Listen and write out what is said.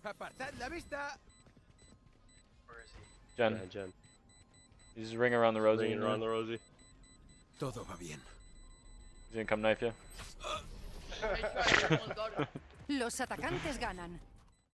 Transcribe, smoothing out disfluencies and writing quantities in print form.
Apartad la vista. Where is he? Jen. Yeah, Jen. You just ring around the Rosie. Ringing around the Rosie. Todo va bien. He's gonna come knife you. Los atacantes ganan.